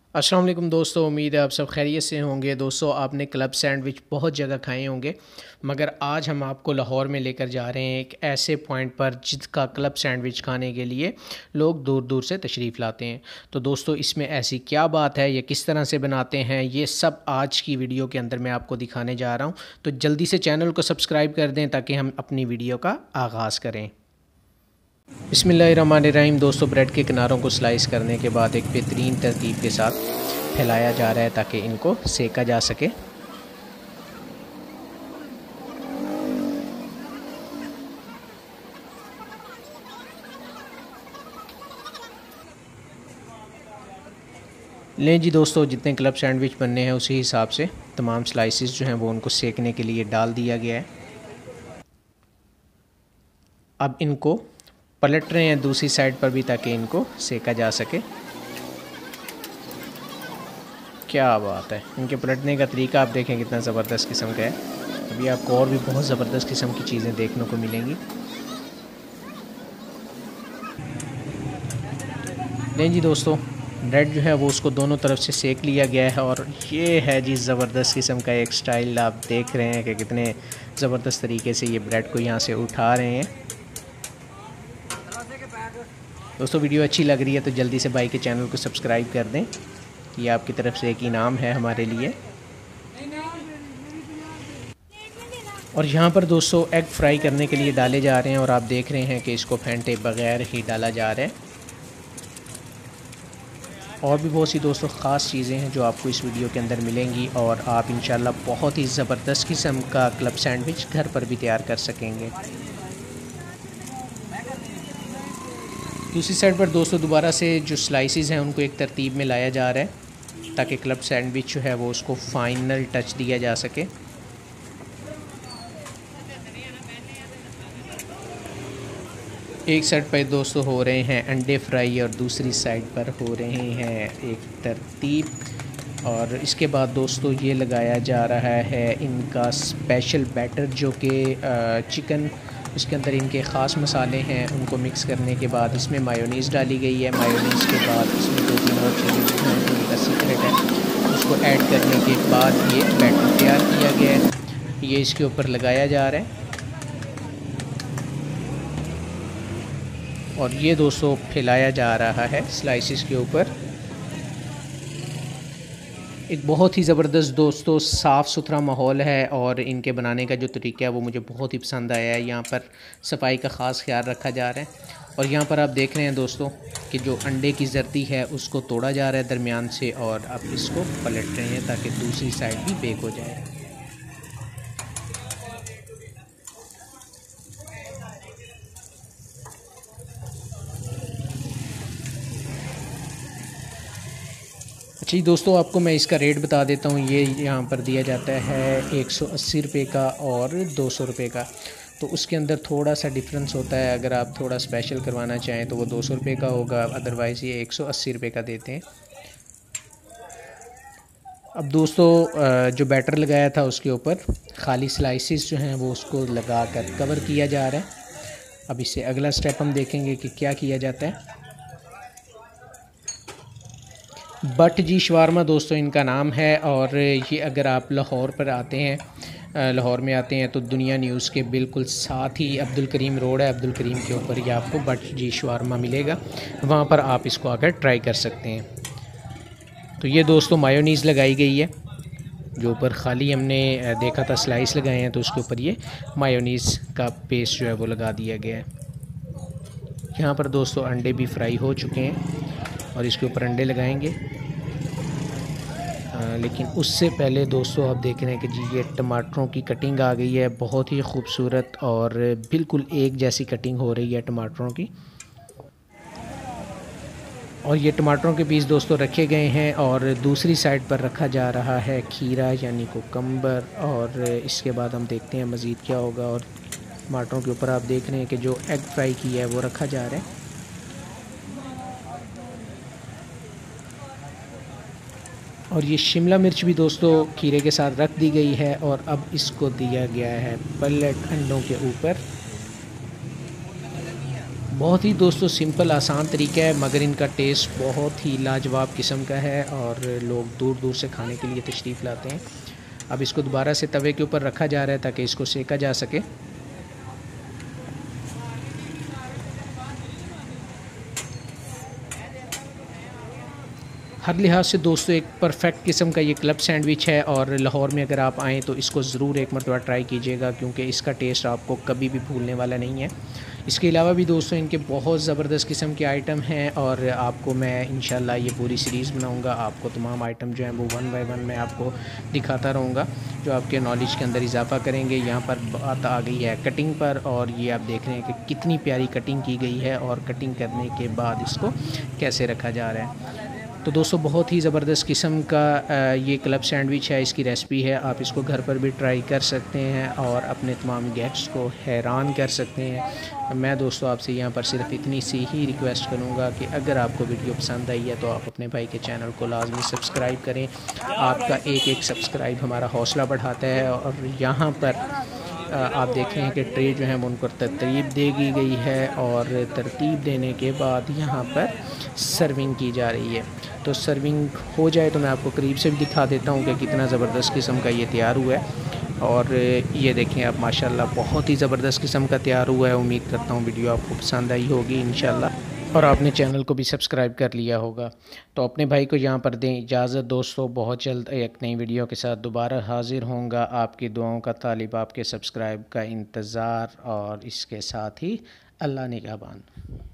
अस्सलाम वालेकुम दोस्तों, उम्मीद है आप सब खैरियत से होंगे। दोस्तों, आपने क्लब सैंडविच बहुत जगह खाए होंगे, मगर आज हम आपको लाहौर में लेकर जा रहे हैं एक ऐसे पॉइंट पर जिसका क्लब सैंडविच खाने के लिए लोग दूर दूर से तशरीफ़ लाते हैं। तो दोस्तों, इसमें ऐसी क्या बात है, ये किस तरह से बनाते हैं, ये सब आज की वीडियो के अंदर मैं आपको दिखाने जा रहा हूँ। तो जल्दी से चैनल को सब्सक्राइब कर दें ताकि हम अपनी वीडियो का आगाज़ करें। बिस्मिल्लाहिर्रहमानिर्रहीम। दोस्तों, ब्रेड के किनारों को स्लाइस करने के बाद एक बेहतरीन तरतीब के साथ फैलाया जा रहा है ताकि इनको सेका जा सके। लें जी दोस्तों, जितने क्लब सैंडविच बनने हैं उसी हिसाब से तमाम स्लाइसेस जो हैं वो उनको सेकने के लिए डाल दिया गया है। अब इनको पलट रहे हैं दूसरी साइड पर भी ताकि इनको सेका जा सके। क्या बात है, इनके पलटने का तरीका आप देखें कितना ज़बरदस्त किस्म का है। अभी आपको और भी बहुत ज़बरदस्त किस्म की चीज़ें देखने को मिलेंगी। नहीं जी दोस्तों, ब्रेड जो है वो उसको दोनों तरफ से सेक लिया गया है और ये है जी ज़बरदस्त किस्म का एक स्टाइल। आप देख रहे हैं कि कितने ज़बरदस्त तरीके से ये ब्रेड को यहाँ से उठा रहे हैं। दोस्तों, वीडियो अच्छी लग रही है तो जल्दी से भाई के चैनल को सब्सक्राइब कर दें। ये आपकी तरफ से एक इनाम है हमारे लिए। और यहाँ पर दोस्तों एग फ्राई करने के लिए डाले जा रहे हैं और आप देख रहे हैं कि इसको फेंटे बगैर ही डाला जा रहा है। और भी बहुत सी दोस्तों ख़ास चीज़ें हैं जो आपको इस वीडियो के अंदर मिलेंगी और आप इंशाल्लाह बहुत ही ज़बरदस्त किस्म का क्लब सैंडविच घर पर भी तैयार कर सकेंगे। दूसरी साइड पर दोस्तों दोबारा से जो स्लाइसेस हैं उनको एक तरतीब में लाया जा रहा है ताकि क्लब सैंडविच जो है वो उसको फाइनल टच दिया जा सके। एक साइड पर दोस्तों हो रहे हैं अंडे फ्राई और दूसरी साइड पर हो रहे हैं एक तरतीब। और इसके बाद दोस्तों ये लगाया जा रहा है इनका स्पेशल बैटर जो कि चिकन, उसके अंदर इनके ख़ास मसाले हैं उनको मिक्स करने के बाद इसमें मायोनीज़ डाली गई है। मायोनीज़ के बाद इसमें 2-3 और चीज़ें जो हैं जो इनका सीक्रेट है उसको ऐड करने के बाद ये बैटर तैयार किया गया है। ये इसके ऊपर लगाया जा रहा है और ये दोस्तों फैलाया जा रहा है स्लाइसिस के ऊपर। एक बहुत ही ज़बरदस्त दोस्तों साफ़ सुथरा माहौल है और इनके बनाने का जो तरीका है वो मुझे बहुत ही पसंद आया है। यहाँ पर सफाई का ख़ास ख्याल रखा जा रहा है और यहाँ पर आप देख रहे हैं दोस्तों कि जो अंडे की जर्दी है उसको तोड़ा जा रहा है दरमियान से और अब इसको पलट रहे हैं ताकि दूसरी साइड भी बेक हो जाए। जी दोस्तों, आपको मैं इसका रेट बता देता हूँ। ये यहाँ पर दिया जाता है 180 रुपये का और 200 रुपये का। तो उसके अंदर थोड़ा सा डिफरेंस होता है। अगर आप थोड़ा स्पेशल करवाना चाहें तो वो 200 रुपये का होगा, अदरवाइज़ ये 180 रुपये का देते हैं। अब दोस्तों जो बैटर लगाया था उसके ऊपर खाली स्लाइसिस जो हैं वो उसको लगा कर कवर किया जा रहा है। अब इससे अगला स्टेप हम देखेंगे कि क्या किया जाता है। बट जी शवारमा दोस्तों इनका नाम है और ये अगर आप लाहौर पर आते हैं, लाहौर में आते हैं तो दुनिया न्यूज़ के बिल्कुल साथ ही अब्दुल करीम रोड है, अब्दुल करीम के ऊपर ये आपको बट जी शवारमा मिलेगा। वहाँ पर आप इसको आकर ट्राई कर सकते हैं। तो ये दोस्तों मायोनीज़ लगाई गई है, जो ऊपर खाली हमने देखा था स्लाइस लगाए हैं तो उसके ऊपर ये मायोनीज़ का पेस्ट जो है वो लगा दिया गया है। यहाँ पर दोस्तों अंडे भी फ्राई हो चुके हैं और इसके ऊपर अंडे लगाएंगे। लेकिन उससे पहले दोस्तों आप देख रहे हैं कि जी ये टमाटरों की कटिंग आ गई है, बहुत ही खूबसूरत और बिल्कुल एक जैसी कटिंग हो रही है टमाटरों की। और ये टमाटरों के पीस दोस्तों रखे गए हैं और दूसरी साइड पर रखा जा रहा है खीरा यानी कुकम्बर। और इसके बाद हम देखते हैं मज़ीद क्या होगा। और टमाटरों के ऊपर आप देख रहे हैं कि जो एग फ्राई किया है वो रखा जा रहा है। और ये शिमला मिर्च भी दोस्तों खीरे के साथ रख दी गई है और अब इसको दिया गया है पलट अंडों के ऊपर। बहुत ही दोस्तों सिंपल आसान तरीका है, मगर इनका टेस्ट बहुत ही लाजवाब किस्म का है और लोग दूर दूर से खाने के लिए तशरीफ़ लाते हैं। अब इसको दोबारा से तवे के ऊपर रखा जा रहा है ताकि इसको सेका जा सके। हर लिहाज से दोस्तों एक परफेक्ट किस्म का ये क्लब सैंडविच है और लाहौर में अगर आप आएँ तो इसको ज़रूर एक मरतबा ट्राई कीजिएगा, क्योंकि इसका टेस्ट आपको कभी भी भूलने वाला नहीं है। इसके अलावा भी दोस्तों इनके बहुत ज़बरदस्त किस्म के आइटम हैं और आपको मैं इंशाल्लाह ये पूरी सीरीज़ बनाऊंगा। आपको तमाम आइटम जो हैं वो 1 बाय 1 मैं आपको दिखाता रहूँगा, जो आपके नॉलेज के अंदर इजाफ़ा करेंगे। यहाँ पर बात आ गई है कटिंग पर, और ये आप देख रहे हैं कि कितनी प्यारी कटिंग की गई है और कटिंग करने के बाद इसको कैसे रखा जा रहा है। तो दोस्तों बहुत ही ज़बरदस्त किस्म का ये क्लब सैंडविच है, इसकी रेसिपी है। आप इसको घर पर भी ट्राई कर सकते हैं और अपने तमाम गेस्ट्स को हैरान कर सकते हैं। मैं दोस्तों आपसे यहाँ पर सिर्फ इतनी सी ही रिक्वेस्ट करूँगा कि अगर आपको वीडियो पसंद आई है तो आप अपने भाई के चैनल को लाजमी सब्सक्राइब करें। आपका एक एक सब्सक्राइब हमारा हौसला बढ़ाता है। और यहाँ पर आप देख रहे हैं कि ट्रे जो है उनको तरतीब दे गई है और तरतीब देने के बाद यहाँ पर सर्विंग की जा रही है। तो सर्विंग हो जाए तो मैं आपको करीब से भी दिखा देता हूँ कि कितना ज़बरदस्त किस्म का ये तैयार हुआ है। और ये देखें आप माशाल्लाह बहुत ही ज़बरदस्त किस्म का तैयार हुआ है। उम्मीद करता हूँ वीडियो आपको पसंद आई होगी इंशाल्लाह, और आपने चैनल को भी सब्सक्राइब कर लिया होगा। तो अपने भाई को यहाँ पर दें इजाज़त दोस्तों। बहुत जल्द एक नई वीडियो के साथ दोबारा हाज़िर होऊंगा। आपकी दुआओं का तालिब, आपके सब्सक्राइब का इंतज़ार, और इसके साथ ही अल्लाह निगहबान।